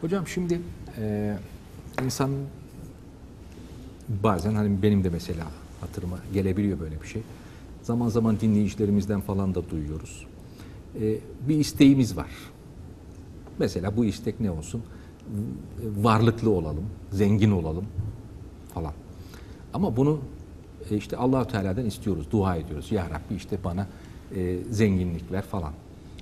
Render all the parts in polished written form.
Hocam şimdi insan bazen hani benim de mesela hatırıma gelebiliyor böyle bir şey. Zaman zaman dinleyicilerimizden falan da duyuyoruz. Bir isteğimiz var. Mesela bu istek ne olsun? Varlıklı olalım, zengin olalım falan. Ama bunu işte Allah-u Teala'dan istiyoruz, dua ediyoruz. Ya Rabbi işte bana zenginlik ver falan.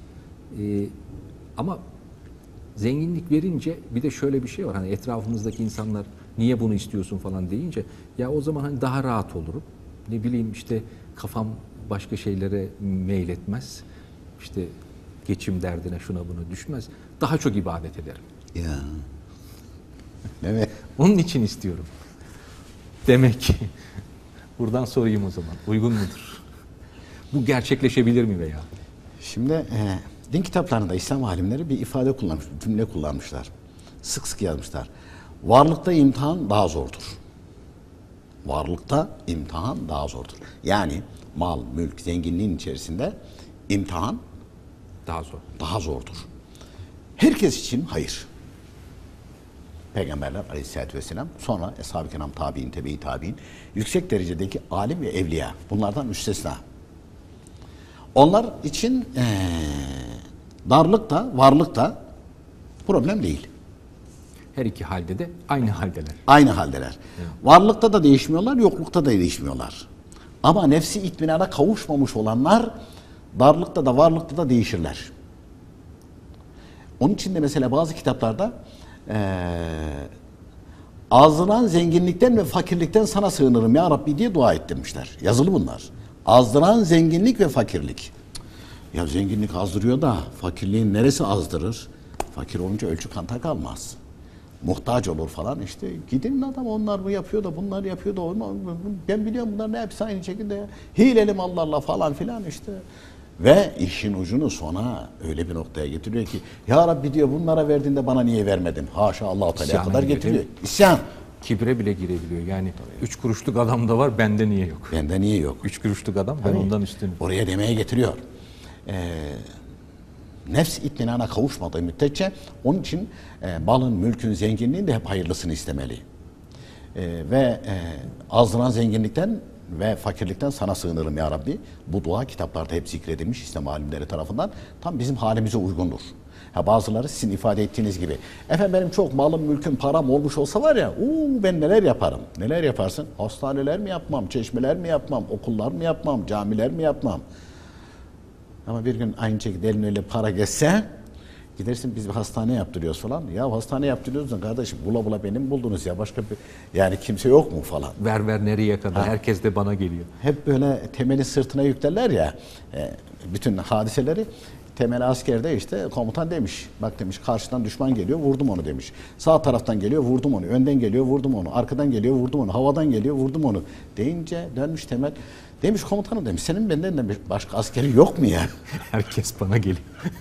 Ama zenginlik verince bir de şöyle bir şey var. Hani etrafımızdaki insanlar niye bunu istiyorsun falan deyince ya o zaman hani daha rahat olurum. Ne bileyim işte kafam başka şeylere meyletmez. İşte geçim derdine şuna buna düşmez. Daha çok ibadet ederim. Ya. Evet. Onun için istiyorum. Demek ki buradan sorayım o zaman. Uygun mudur? Bu gerçekleşebilir mi veya? Şimdi din kitaplarında İslam alimleri bir ifade kullanmış, cümle kullanmışlar. Sık sık yazmışlar. Varlıkta imtihan daha zordur. Varlıkta imtihan daha zordur. Yani mal, mülk, zenginliğin içerisinde imtihan daha zordur. Herkes için hayır. Peygamberler Aleyhisselatü Vesselam, sonra Eshab-ı Kiram, tabi'in, tebe-i tabi'in, yüksek derecedeki alim ve evliya, bunlardan müstesna. Onlar için darlık da, varlık da problem değil. Her iki halde de aynı haldeler. Aynı haldeler. Evet. Varlıkta da değişmiyorlar, yoklukta da değişmiyorlar. Ama nefsi itminana kavuşmamış olanlar darlıkta da varlıkta da değişirler. Onun için de mesela bazı kitaplarda azdıran zenginlikten ve fakirlikten sana sığınırım ya Rabbi diye dua ettirmişler. Yazılı bunlar. Azdıran zenginlik ve fakirlik. Ya zenginlik azdırıyor da fakirliğin neresi azdırır? Fakir olunca ölçü kanta kalmaz. Muhtaç olur falan işte. Gidin adam onlar bu yapıyor da bunlar yapıyor da ben biliyorum bunlar ne hepsi aynı şekilde ya. Hileli mallarla falan filan işte. Ve işin ucunu sona öyle bir noktaya getiriyor ki ya Rabbi diyor bunlara verdiğinde bana niye vermedin? Haşa Allah-u Teala'ya kadar getiriyor. İsyan. Kibre bile girebiliyor. Yani 3 kuruşluk adam da var, bende niye yok? Bende niye yok? 3 kuruşluk adam, ben ondan üstünüm. Oraya demeye getiriyor. Nefs itminana kavuşmadığı müddetçe onun için malın, mülkün, zenginliğin de hep hayırlısını istemeli. Azdıran zenginlikten ve fakirlikten sana sığınırım ya Rabbi. Bu dua kitaplarda hep zikredilmiş İslam alimleri tarafından. Tam bizim halimize uygundur. Bazıları sizin ifade ettiğiniz gibi. Efendim benim çok malım, mülküm, param olmuş olsa var ya, ben neler yaparım? Neler yaparsın? Hastaneler mi yapmam, çeşmeler mi yapmam, okullar mı yapmam, camiler mi yapmam? Ama bir gün aynı şekilde eline öyle para geçse, gidersin biz bir hastane yaptırıyoruz falan. Ya hastane yaptırıyoruz da kardeşim bula bula benim buldunuz ya başka bir yani kimse yok mu falan. Ver nereye kadar herkes de bana geliyor. Hep böyle temeli sırtına yüklerler ya bütün hadiseleri. Temel askerde işte komutan demiş. Bak demiş karşıdan düşman geliyor vurdum onu demiş. Sağ taraftan geliyor vurdum onu. Önden geliyor vurdum onu. Arkadan geliyor vurdum onu. Havadan geliyor vurdum onu. Deyince dönmüş Temel. Demiş komutanım demiş senin benden de başka askeri yok mu ya? Herkes bana geliyor.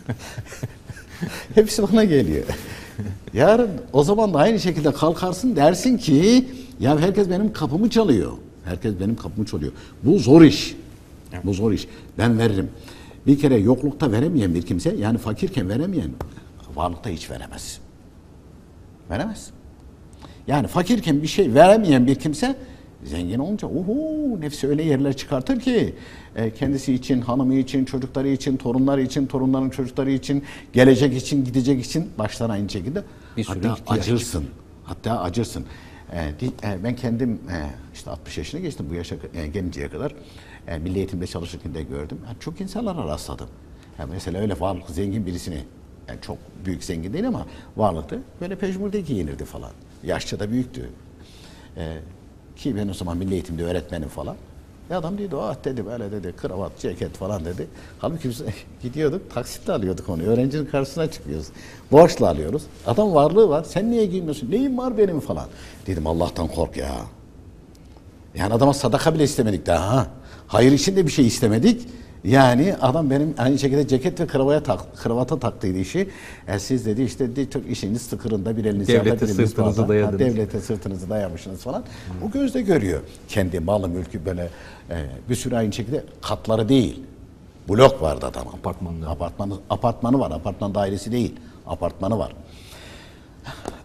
Hepsi bana geliyor. Yarın o zaman da aynı şekilde kalkarsın dersin ki ya herkes benim kapımı çalıyor. Herkes benim kapımı çalıyor. Bu zor iş. Bu zor iş. Ben veririm. Bir kere yoklukta veremeyen bir kimse yani fakirken veremeyen varlıkta hiç veremez. Veremez. Yani fakirken bir şey veremeyen bir kimse zengin olunca nefsi öyle yerler çıkartır ki kendisi için, hanımı için, çocukları için, torunları için, torunların çocukları için, gelecek için, gidecek için baştan aynı şekilde hatta acırsın. Hatta acırsın. Ben kendim işte 60 yaşına geçtim bu yaşa gelinceye kadar milli eğitimde çalışırken de gördüm. Çok insanlara rastladım. Mesela öyle varlıklı zengin birisini yani çok büyük zengin değil ama varlıklı böyle pejmurde giyinirdi falan. Yaşça da büyüktü. Ki ben o zaman milli eğitimde öğretmenim falan. Adam dedi dedi böyle dedi kravat, ceket falan dedi. Halbuki biz gidiyorduk taksitle alıyorduk onu. Öğrencinin karşısına çıkıyoruz. Borçla alıyoruz. Adam varlığı var. Sen niye giymiyorsun? Neyim var benim falan. Dedim Allah'tan kork ya. Yani adama sadaka bile istemedik daha. Hayır için de bir şey istemedik. Yani adam benim aynı şekilde ceket ve kravata taktıydı işi. Siz dedi işte çok işiniz sıkırında bir eliniz devlete yanda bir eliniz sırtınızı dayadınız. Devlete sırtınızı dayamışsınız falan. O gözle görüyor. Kendi malı mülkü böyle bir sürü aynı şekilde katları değil. Blok vardı adamın. Apartmanı var. Apartman dairesi değil. Apartmanı var.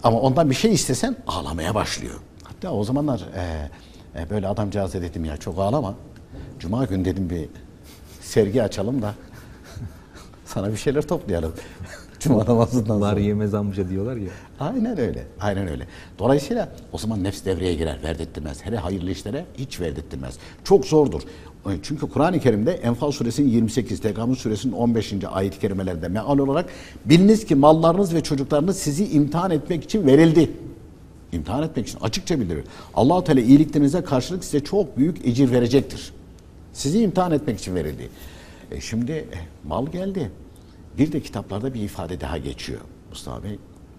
Ama ondan bir şey istesen ağlamaya başlıyor. Hatta o zamanlar böyle adamcağıza dedim ya çok ağlama. Cuma günü dedim bir sergi açalım da sana bir şeyler toplayalım. Cuma namazından sonra. Var yemez amca diyorlar ya. Aynen öyle. Aynen öyle. Dolayısıyla o zaman nefs devreye girer, verdettirmez. Hele hayırlı işlere hiç verdettirmez. Çok zordur. Çünkü Kur'an-ı Kerim'de Enfal suresinin 28, Tekabül suresinin 15. ayet-i kerimelerinde meal olarak biliniz ki mallarınız ve çocuklarınız sizi imtihan etmek için verildi. İmtihan etmek için açıkça bildirir. Allah-u Teala iyiliklerinize karşılık size çok büyük ecir verecektir. Sizi imtihan etmek için verildi. Şimdi mal geldi. Bir de kitaplarda bir ifade daha geçiyor Mustafa Bey.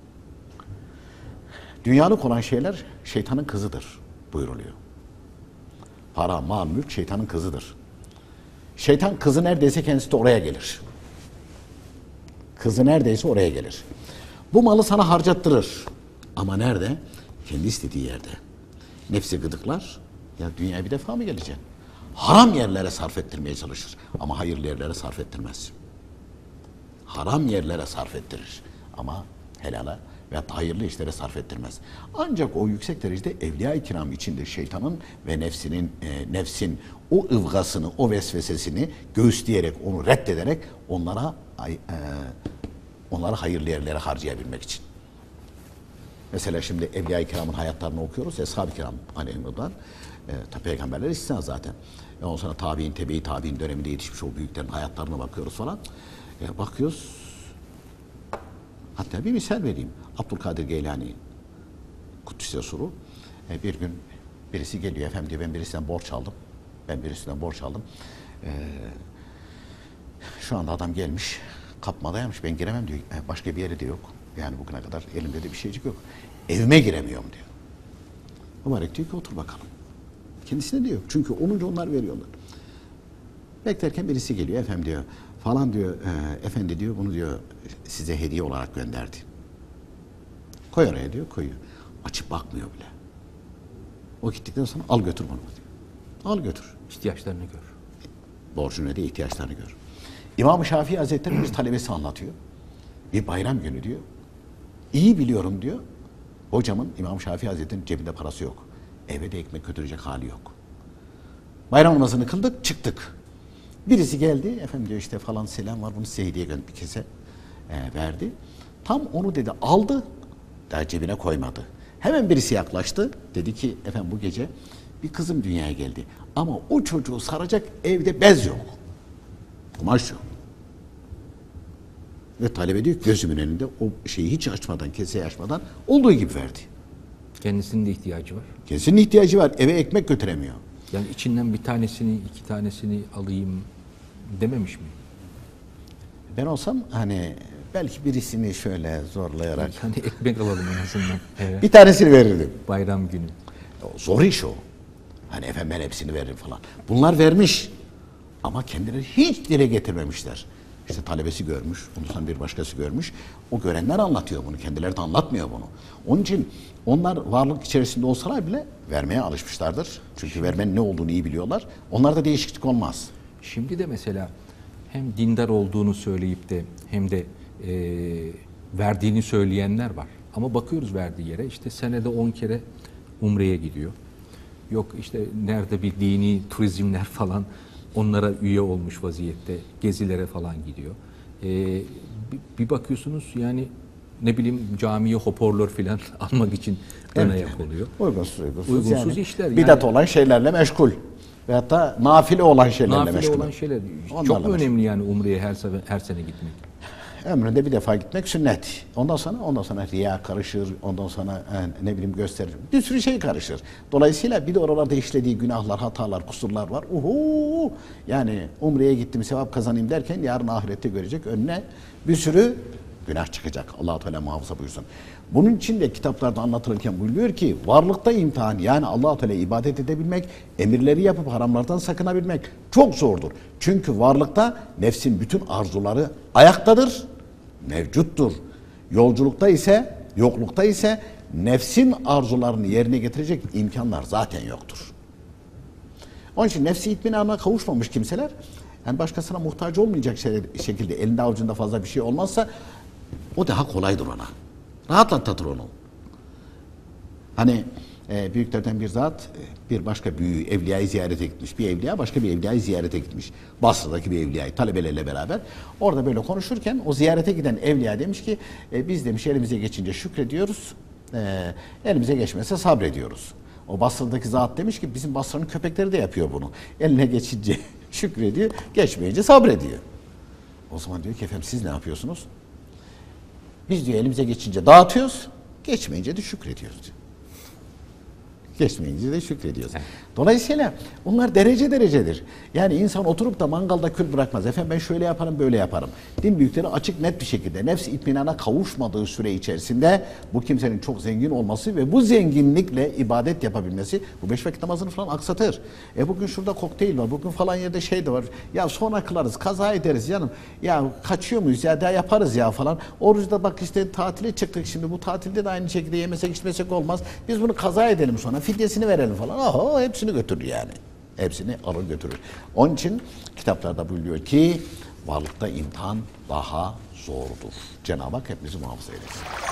Dünyalık olan şeyler şeytanın kızıdır buyuruluyor. Para, mal, mülk şeytanın kızıdır. Şeytan kızı neredeyse kendisi de oraya gelir. Kızı neredeyse oraya gelir. Bu malı sana harcattırır. Ama nerede? Kendi istediği yerde. Nefsi gıdıklar. Ya dünyaya bir defa mı geleceksin? Haram yerlere sarf ettirmeye çalışır. Ama hayırlı yerlere sarf ettirmez. Haram yerlere sarf ettirir. Ama helala ve hayırlı işlere sarf ettirmez. Ancak o yüksek derecede evliya-i kiram içinde şeytanın ve nefsin o ıvgasını, o vesvesesini göğüsleyerek, onu reddederek onlara hayırlı yerlere harcayabilmek için. Mesela şimdi evliya-i kiramın hayatlarını okuyoruz. Eshab-ı kiram aleyhisselam peygamberler istisna zaten. Ondan sonra tabi'in, tebe-i tabi'in döneminde yetişmiş o büyüklerin hayatlarına bakıyoruz falan. Bakıyoruz. Hatta bir misal vereyim. Abdülkadir Geylani Kuddise Suru bir gün birisi geliyor, efendim diyor ben birisinden borç aldım. Şu anda adam gelmiş kapmadaymış, ben giremem diyor. Başka bir yeri de yok. Yani bugüne kadar elimde de bir şeycik yok. Evime giremiyorum diyor. Mübarek diyor ki otur bakalım. Kendisine diyor. Çünkü olunca onlar veriyorlar. Beklerken birisi geliyor, efendim diyor falan diyor, efendi diyor bunu diyor size hediye olarak gönderdi. Koy oraya diyor, koyuyor. Açıp bakmıyor bile. O gittikten sonra al götür bunu diyor. Al götür. İhtiyaçlarını gör. Borcunu değil, ihtiyaçlarını gör. İmam-ı Şafii Hazretleri bir talebesi anlatıyor. Bir bayram günü diyor. İyi biliyorum diyor. Hocamın İmam Şafii Hazretleri'nin cebinde parası yok. Eve de ekmek götürecek hali yok. Bayram namazını kıldık, çıktık. Birisi geldi, efendim diyor işte falan selam var, bunu size hediye gönderdi, bir kese verdi. Tam onu dedi aldı, daha cebine koymadı. Hemen birisi yaklaştı, dedi ki efendim bu gece bir kızım dünyaya geldi. Ama o çocuğu saracak evde bez yok. Kumaş yok. Ve talebe diyor gözümün önünde o şeyi hiç açmadan, keseyi açmadan olduğu gibi verdi. Kendisinin de ihtiyacı var. Kendisinin ihtiyacı var, eve ekmek götüremiyor. Yani içinden bir tanesini, iki tanesini alayım dememiş mi? Ben olsam hani belki birisini şöyle zorlayarak Yani ekmek alalım en azından. Evet. bir tanesini verirdim. Bayram günü. Zor iş o. Hani efendim ben hepsini veririm falan. Bunlar vermiş. Ama kendileri hiç dile getirmemişler. İşte talebesi görmüş, ondan sonra bir başkası görmüş. O görenler anlatıyor bunu, kendileri de anlatmıyor bunu. Onun için onlar varlık içerisinde olsalar bile vermeye alışmışlardır. Çünkü vermenin ne olduğunu iyi biliyorlar. Onlarda değişiklik olmaz. Şimdi de mesela hem dindar olduğunu söyleyip de hem de verdiğini söyleyenler var. Ama bakıyoruz verdiği yere işte senede 10 kere umreye gidiyor. Yok işte nerede bir dini turizmler falan onlara üye olmuş vaziyette gezilere falan gidiyor. Bir bakıyorsunuz yani ne bileyim camiye hoparlör falan almak için ön ayak oluyor. Uygunsuz Yani, işler. Bidat olan şeylerle meşgul. Veyahut da nafile olan şeylerle nafile meşgul. olan şeyler. Onlarla Çok mu meşgul. önemli yani umreye her sene gitmek? Ömründe bir defa gitmek sünnet. Ondan sonra riya karışır, ondan sonra ne bileyim gösterir. Bir sürü şey karışır. Dolayısıyla bir de oralarda işlediği günahlar, hatalar, kusurlar var. Yani umreye gittim sevap kazanayım derken yarın ahirette görecek önüne bir sürü günah çıkacak. Allah-u Teala muhafaza buyursun. Bunun için de kitaplarda anlatılırken buyuruyor ki varlıkta imtihan yani Allah-u Teala ibadet edebilmek, emirleri yapıp haramlardan sakınabilmek çok zordur. Çünkü varlıkta nefsin bütün arzuları ayaktadır, mevcuttur. Yolculukta ise, yoklukta ise nefsin arzularını yerine getirecek imkanlar zaten yoktur. Onun için nefsi itminana kavuşmamış kimseler, yani başkasına muhtaç olmayacak şekilde elinde avucunda fazla bir şey olmazsa o daha kolaydır ona. Rahatlatır onu. Hani büyüklerden bir zat bir başka büyüğü, evliyayı ziyarete gitmiş. Bir evliya başka bir evliyayı ziyarete gitmiş. Basra'daki bir evliyayı talebelerle beraber. Orada böyle konuşurken o ziyarete giden evliya demiş ki biz demiş elimize geçince şükrediyoruz. Elimize geçmezse sabrediyoruz. O Basra'daki zat demiş ki bizim Basra'nın köpekleri de yapıyor bunu. Eline geçince şükrediyor, geçmeyince sabrediyor. O zaman diyor ki efendim siz ne yapıyorsunuz? Biz diyor elimize geçince dağıtıyoruz, geçmeyince de şükrediyoruz diyor. Geçmeyince de şükrediyoruz. Dolayısıyla bunlar derece derecedir. Yani insan oturup da mangalda kül bırakmaz. Efendim ben şöyle yaparım, böyle yaparım. Din büyükleri açık net bir şekilde nefs itminana kavuşmadığı süre içerisinde bu kimsenin çok zengin olması ve bu zenginlikle ibadet yapabilmesi bu 5 vakit namazını falan aksatır. Bugün şurada kokteyl var, bugün falan yerde şey de var. Ya sonra kılarız, kaza ederiz canım. Ya kaçıyor muyuz ya da yaparız ya falan. Oruçta bak işte tatile çıktık şimdi. Bu tatilde de aynı şekilde yemesek içmesek olmaz. Biz bunu kaza edelim sonra. Fidyesini verelim falan. Aha, hepsini götürür yani. Hepsini alır götürür. Onun için kitaplarda buyuruyor ki varlıkta imtihan daha zordur. Cenab-ı Hak hepimizi muhafaza eylesin.